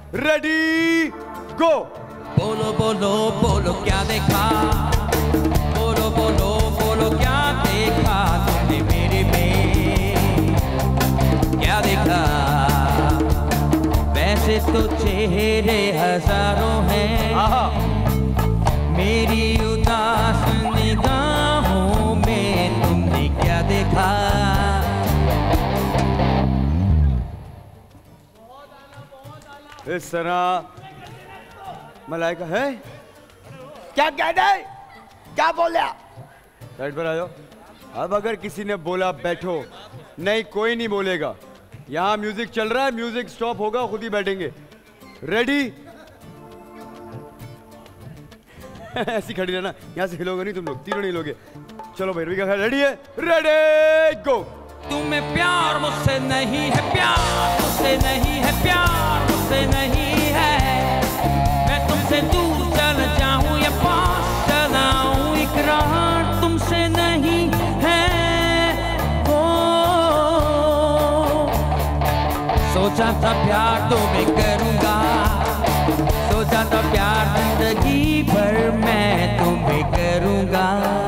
Ready गो। बोलो बोलो बोलो क्या देखा, बोलो बोलो बोलो क्या देखा तुमने मेरे में, क्या देखा। वैसे तो चेहरे हजारों हैं, मेरी उदास निगाहों में तुमने क्या देखा। इस तरह मलाइका है क्या कहते हैं, क्या बोला? साइड पर आ जाओ। अब अगर किसी ने बोला बैठो, नहीं कोई नहीं बोलेगा। यहाँ म्यूजिक चल रहा है, म्यूजिक स्टॉप होगा, खुद ही बैठेंगे। रेडी? ऐसी खड़ी रहना, यहाँ से हिलोगे नहीं तुम लोग, तीनों नहीं हिलोगे। चलो भैरवी का ख्याल। रेडी है? Ready go. तुम्हें प्यार मुझसे नहीं है, प्यार मुझसे नहीं है, प्यार मुझसे नहीं है। मैं तुमसे दूर चल जाऊं या पास चलाऊं, इकरार तुमसे नहीं है। ओ सोचा था प्यार तो मैं करूंगा, सोचा था प्यार जिंदगी भर मैं तुम्हें करूंगा।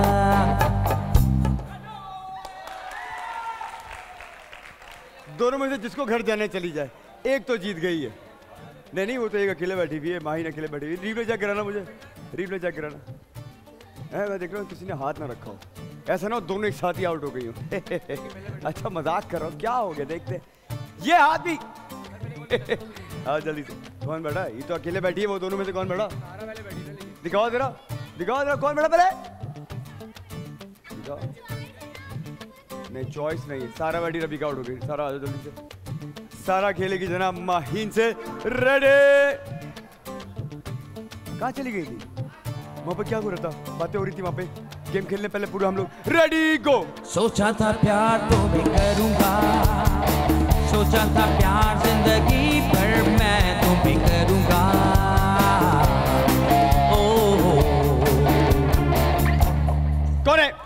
दोनों में से जिसको घर जाने चली जाए, एक तो जीत गई है। नहीं वो तो एक अकेले बैठी हुई है, माही अकेले बैठी हुई है। रिप्ले चेक कराना, मुझे रिप्ले चेक कराना है। मैं देख रहा हूँ किसी ने हाथ ना रखा हो, ऐसा ना हो दोनों एक साथ ही आउट हो गई हो। अच्छा मजाक कर रहा हूँ, क्या हो गया देखते। ये हाथ भी हाँ जल्दी से। कौन बैठा है? ये तो अकेले बैठी है, वो दोनों में से कौन बैठा? दिखाओ जरा, दिखाओ जरा कौन बैठा पहले दिखाओ। नहीं चॉइस नहीं है, सारा बैठी, रवि का आउट हो गई। सारा आ जाओ जल्दी से, सारा खेलेगी जनाब माहीन से। रेडी? कहाँ चली गई थी? वहां पे क्या हो रहा था? बातें हो रही थी वहां पे, गेम खेलने पहले पूरा हम लोग। Ready go. सोचा था प्यार तो भी करूंगा, सोचा था प्यार जिंदगी भर मैं तुम्हें करूंगा। कौन है?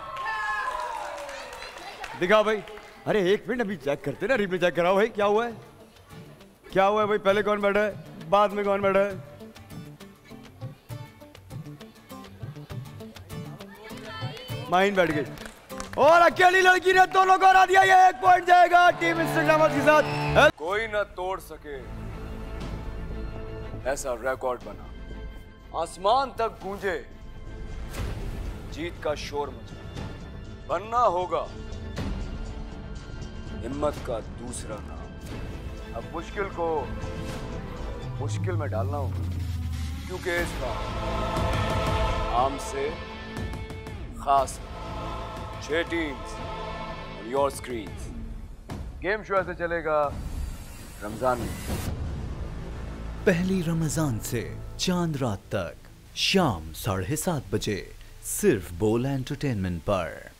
दिखाओ भाई। अरे एक मिनट, अभी चेक करते ना, रिप्ले चेक कराओ भाई। क्या हुआ है, क्या हुआ है भाई? पहले कौन बैठा है, बाद में कौन बैठा है? माहीन बैठ गई और अकेली लड़की ने दोनों को हरा दिया। ये 1 पॉइंट जाएगा टीम इंस्टाग्राम के साथ। कोई ना तोड़ सके ऐसा रिकॉर्ड बना, आसमान तक गूंजे, जीत का शोर मचा। बनना होगा हिम्मत का दूसरा नाम। अब मुश्किल को मुश्किल में डालना होगा, क्योंकि इस बार आम से खास 6 टीम्स और योर स्क्रीन्स। गेम शो ऐसे चलेगा रमजान में, पहली रमजान से चांद रात तक शाम 7:30 बजे सिर्फ बोल एंटरटेनमेंट पर।